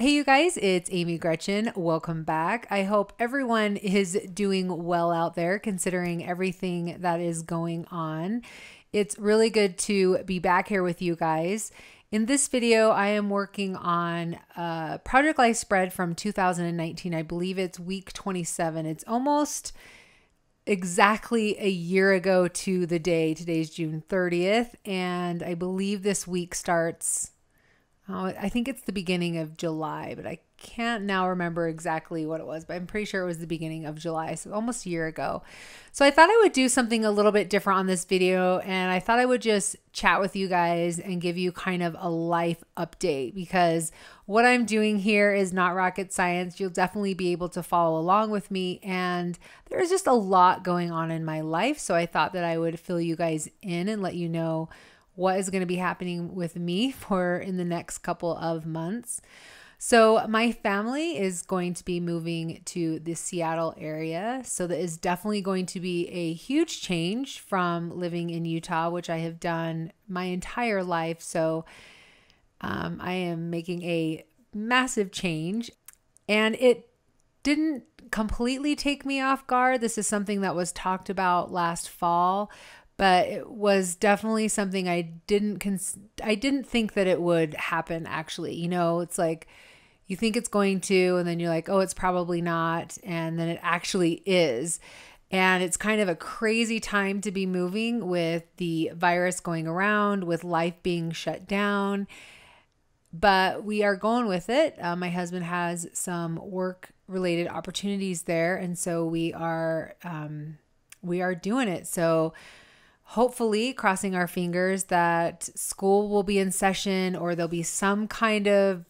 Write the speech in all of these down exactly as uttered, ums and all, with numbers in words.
Hey, you guys, it's Amy Gretchen. Welcome back. I hope everyone is doing well out there considering everything that is going on. It's really good to be back here with you guys. In this video, I am working on a Project Life spread from two thousand nineteen. I believe it's week twenty-seven. It's almost exactly a year ago to the day. Today's June thirtieth, and I believe this week starts Oh, I think it's the beginning of July, but I can't now remember exactly what it was, but I'm pretty sure it was the beginning of July, so almost a year ago. So I thought I would do something a little bit different on this video, and I thought I would just chat with you guys and give you kind of a life update, because what I'm doing here is not rocket science. You'll definitely be able to follow along with me, and there's just a lot going on in my life, so I thought that I would fill you guys in and let you know what is going to be happening with me for in the next couple of months. So my family is going to be moving to the Seattle area. So that is definitely going to be a huge change from living in Utah, which I have done my entire life. So um, I am making a massive change, and it didn't completely take me off guard. This is something that was talked about last fall, but it was definitely something I didn't cons- I didn't think that it would happen, actually. You know, it's like you think it's going to, and then you're like, oh, it's probably not. And then it actually is. And it's kind of a crazy time to be moving with the virus going around, with life being shut down. But we are going with it. Uh, my husband has some work related opportunities there. And so we are, um, we are doing it. So hopefully, crossing our fingers that school will be in session, or there'll be some kind of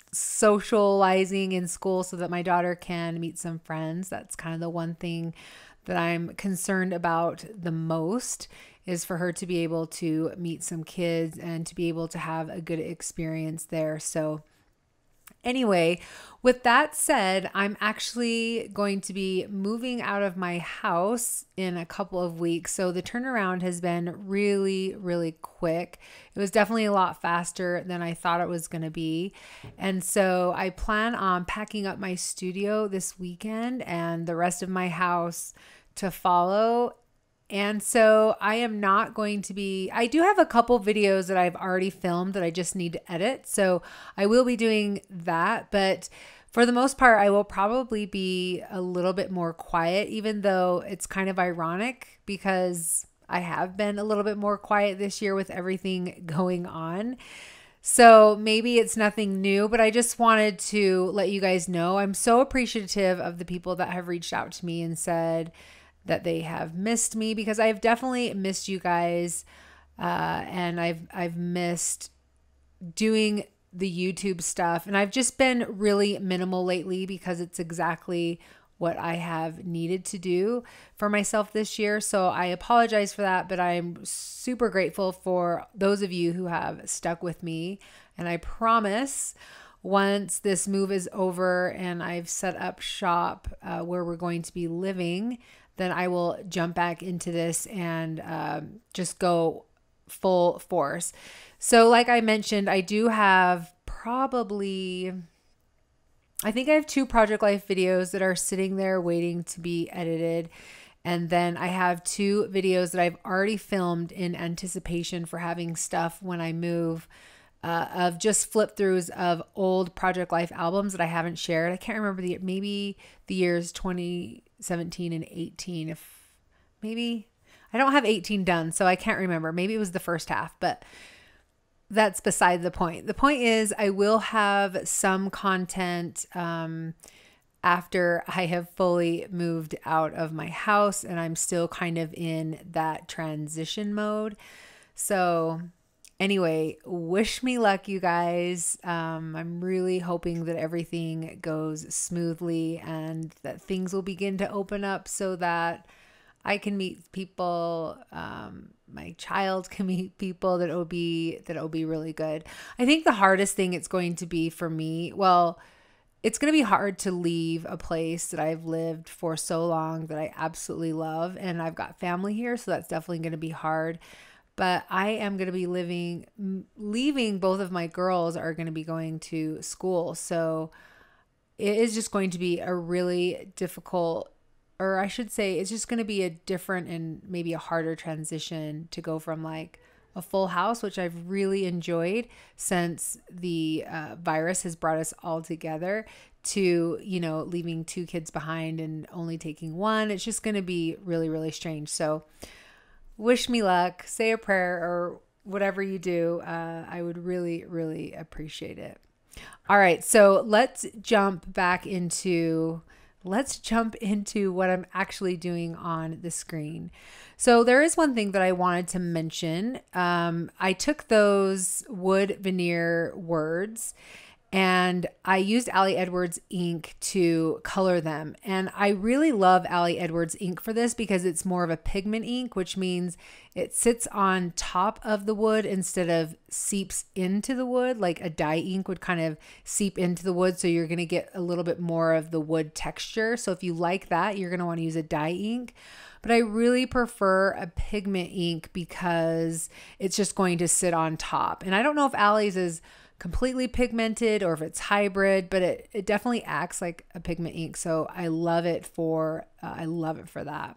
socializing in school so that my daughter can meet some friends. That's kind of the one thing that I'm concerned about the most, is for her to be able to meet some kids and to be able to have a good experience there. So anyway, with that said, I'm actually going to be moving out of my house in a couple of weeks. So the turnaround has been really, really quick. It was definitely a lot faster than I thought it was going to be. And so I plan on packing up my studio this weekend and the rest of my house to follow. And so I am not going to be, I do have a couple videos that I've already filmed that I just need to edit. So I will be doing that. But for the most part, I will probably be a little bit more quiet, even though it's kind of ironic because I have been a little bit more quiet this year with everything going on. So maybe it's nothing new, but I just wanted to let you guys know I'm so appreciative of the people that have reached out to me and said that they have missed me, because I've definitely missed you guys. Uh, and I've, I've missed doing the YouTube stuff, and I've just been really minimal lately because it's exactly what I have needed to do for myself this year. So I apologize for that, but I'm super grateful for those of you who have stuck with me. And I promise once this move is over and I've set up shop uh, where we're going to be living, then I will jump back into this and um, just go full force. So like I mentioned, I do have probably, I think I have two Project Life videos that are sitting there waiting to be edited. And then I have two videos that I've already filmed in anticipation for having stuff when I move, uh, of just flip throughs of old Project Life albums that I haven't shared. I can't remember the, maybe the years twenty seventeen and eighteen. If maybe I don't have eighteen done, so I can't remember. Maybe it was the first half, but that's beside the point. The point is I will have some content um, after I have fully moved out of my house, and I'm still kind of in that transition mode. So anyway, wish me luck, you guys. Um, I'm really hoping that everything goes smoothly and that things will begin to open up so that I can meet people, um, my child can meet people, that it'll be, that it'll be really good. I think the hardest thing it's going to be for me, well, it's going to be hard to leave a place that I've lived for so long that I absolutely love. And I've got family here, so that's definitely going to be hard. but I am going to be living, leaving both of my girls are going to be going to school. So it is just going to be a really difficult, or I should say, it's just going to be a different and maybe a harder transition to go from like a full house, which I've really enjoyed since the uh, virus has brought us all together, to, you know, leaving two kids behind and only taking one. It's just going to be really, really strange. So wish me luck, say a prayer, or whatever you do. Uh, I would really, really appreciate it. All right. So let's jump back into, let's jump into what I'm actually doing on the screen. So there is one thing that I wanted to mention. Um, I took those wood veneer words and I used Ali Edwards ink to color them. And I really love Ali Edwards ink for this because it's more of a pigment ink, which means it sits on top of the wood instead of seeps into the wood. Like a dye ink would kind of seep into the wood. So you're going to get a little bit more of the wood texture. So if you like that, you're going to want to use a dye ink. But I really prefer a pigment ink because it's just going to sit on top. And I don't know if Ali's is completely pigmented or if it's hybrid, but it, it definitely acts like a pigment ink. So I love it for, uh, I love it for that.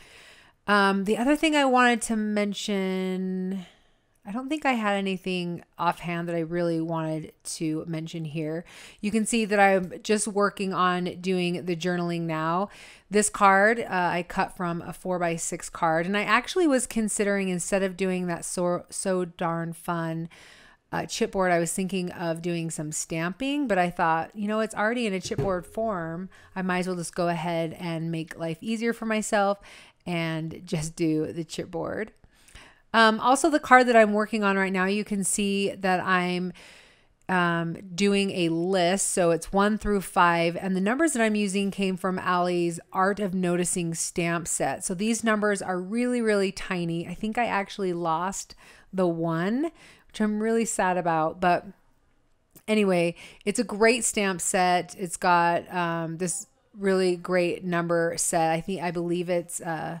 Um, the other thing I wanted to mention, I don't think I had anything offhand that I really wanted to mention here. You can see that I'm just working on doing the journaling now. This card uh, I cut from a four by six card, and I actually was considering, instead of doing that so, so darn fun Uh, chipboard, I was thinking of doing some stamping, but I thought, you know, it's already in a chipboard form. I might as well just go ahead and make life easier for myself and just do the chipboard. Um, also, the card that I'm working on right now, you can see that I'm um, doing a list. So it's one through five. And the numbers that I'm using came from Ali's Art of Noticing stamp set. So these numbers are really, really tiny. I think I actually lost the one, which I'm really sad about. But anyway, it's a great stamp set. It's got um, this really great number set. I think, I believe it's uh,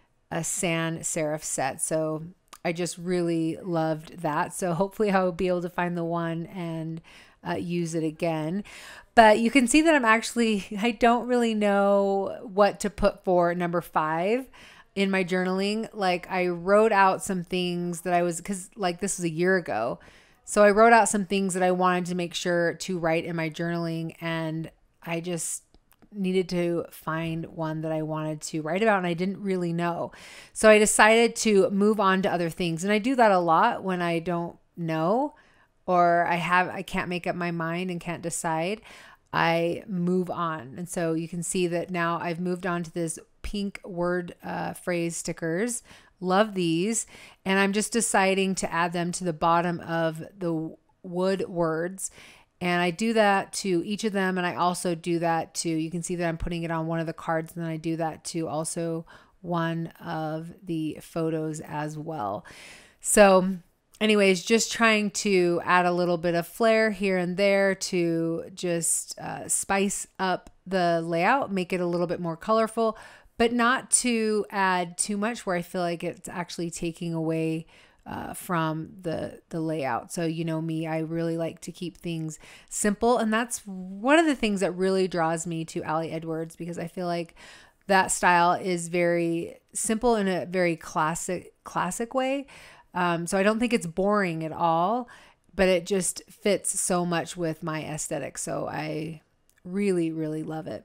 a sans serif set. So I just really loved that. So hopefully I'll be able to find the one and uh, use it again. But you can see that I'm actually, I don't really know what to put for number five in my journaling. Like I wrote out some things that I was, cause like this was a year ago. So I wrote out some things that I wanted to make sure to write in my journaling, and I just needed to find one that I wanted to write about, and I didn't really know. So I decided to move on to other things. And I do that a lot when I don't know, or I have, I can't make up my mind and can't decide. I move on. And so you can see that now I've moved on to this pink word uh, phrase stickers. Love these. And I'm just deciding to add them to the bottom of the wood words. And I do that to each of them. And I also do that to, you can see that I'm putting it on one of the cards, and then I do that to also one of the photos as well. So anyways, just trying to add a little bit of flair here and there to just uh, spice up the layout, make it a little bit more colorful, but not to add too much where I feel like it's actually taking away uh, from the, the layout. So, you know me, I really like to keep things simple. And that's one of the things that really draws me to Ali Edwards, because I feel like that style is very simple in a very classic, classic way. Um, so I don't think it's boring at all, but it just fits so much with my aesthetic. So I really, really love it.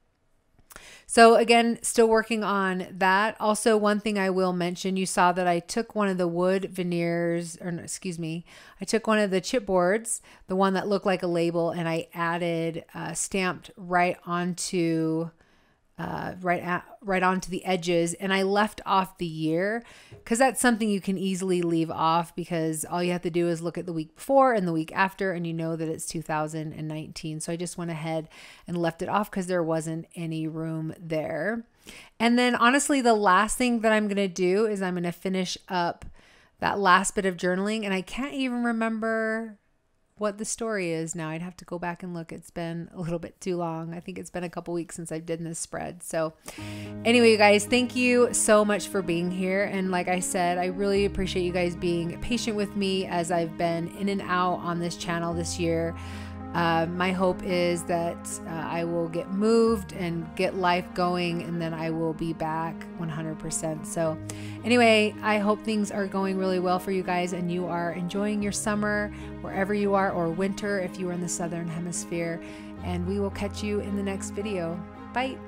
So again, still working on that. Also, one thing I will mention, you saw that I took one of the wood veneers, or no, excuse me, I took one of the chipboards, the one that looked like a label, and I added uh, stamped right onto Uh, right at, right onto the edges, and I left off the year because that's something you can easily leave off, because all you have to do is look at the week before and the week after and you know that it's two thousand nineteen. So I just went ahead and left it off because there wasn't any room there. And then honestly, the last thing that I'm going to do is I'm going to finish up that last bit of journaling, and I can't even remember what the story is now. I'd have to go back and look. It's been a little bit too long. I think it's been a couple weeks since I've done this spread. So anyway, you guys, thank you so much for being here. And like I said, I really appreciate you guys being patient with me as I've been in and out on this channel this year. Uh, my hope is that uh, I will get moved and get life going, and then I will be back one hundred percent. So anyway, I hope things are going really well for you guys and you are enjoying your summer wherever you are, or winter if you are in the Southern Hemisphere. And we will catch you in the next video. Bye.